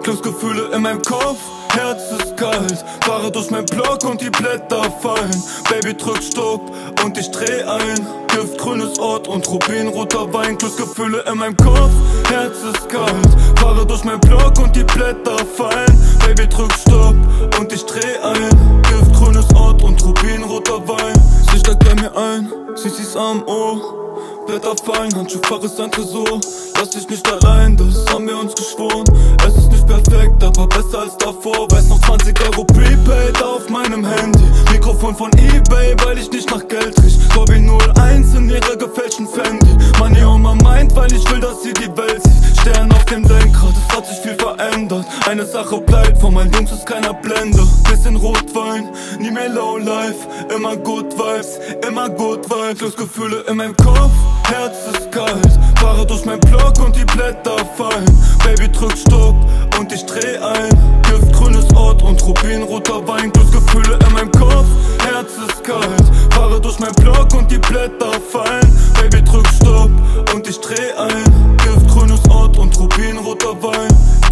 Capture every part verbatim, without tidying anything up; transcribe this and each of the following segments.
Glücksgefühle in meinem Kopf, Herz ist kalt. Fahre durch mein Block und die Blätter fallen. Baby drück Stopp und ich dreh ein. Giftgrünes Ort und rubinroter Wein. Glücksgefühle in meinem Kopf, Herz ist kalt. Fahre durch mein Block und die Blätter fallen. Baby drück Stopp und ich dreh ein. Giftgrünes Ort und rubinroter Wein. Sie steigt bei mir ein, sie sieht's am Ohr. Blätter fallen, Handschuhfach ist ein Tresor. Lass dich nicht allein, das haben wir uns geschworen. Es ist nicht perfekt, aber besser als davor. Weiß noch zwanzig Euro Prepaid auf meinem Handy. Mikrofon von eBay, weil ich nicht nach Geld riech. Bobby null eins in ihrer gefälschten Fendi. Money on my mind, weil ich will, dass sie die Welt sieht. Stern auf dem Lenkrad, es hat sich viel verändert. Eine Sache bleibt, von meinen Jungs ist keiner Blender. Bisschen Rotwein, nie mehr Lowlife. Immer good vibes, immer good vibes. Glücksgefühle in meinem Kopf, Herz ist kalt. Fahre durch mein Block und die Blätter fallen. Baby drück Stopp und ich dreh ein. Giftgrünes Ort und rubinroter Wein. Glücksgefühle in meinem Kopf, Herz ist kalt. Fahre durch mein Block und die Blätter fallen. Baby drück Stopp und ich dreh ein. Giftgrünes Ort und rubinroter Wein.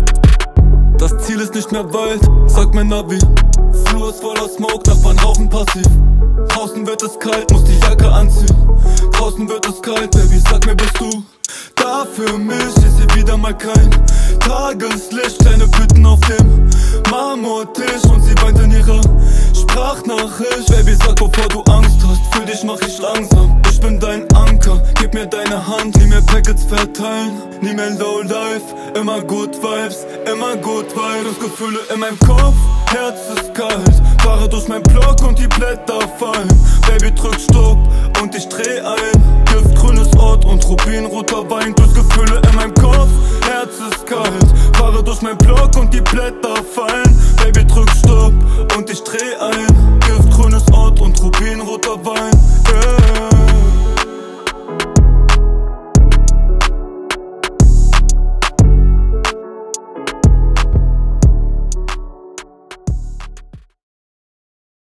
Das Ziel ist nicht mehr weit, sagt mein Navi. Flur ist voller Smoke, Nachbarn rauchen passiv. Draußen wird es kalt, muss die Jacke anziehen. Draußen wird es kalt, Baby, sag mir, bist du da für mich? Ich seh wieder mal kein Tageslicht. Kleine Blüten auf dem Marmortisch und sie weint in ihrer Sprachnachricht. Baby, sag, bevor du Angst hast, für dich mach ich langsam. Ich bin dein Anker, gib mir deine Hand. Nie mehr Packets verteilen, nie mehr Lowlife. Immer good vibes, immer good vibes. Gefühle in meinem Kopf, Herz ist kalt. Fahre durch mein Block und die Blätter fallen. Baby drück Stopp und ich dreh ein. Giftgrünes Ort und rubinroter Wein. Glücksgefühle in meinem Kopf, Herz ist kalt. Fahre durch mein Block und die Blätter